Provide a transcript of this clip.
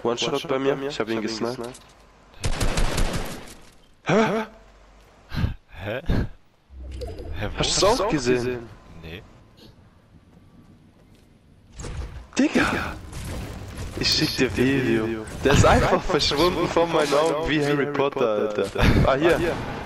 One-Shot bei mir, ich hab ihn gesniped. Hä? Hä? Hä, wo? Hast du es auch gesehen? Nee. Digga! Ich schick dir Video. Der ist einfach verschwunden vor meinen Augen wie Harry Potter, Alter. Ah, hier.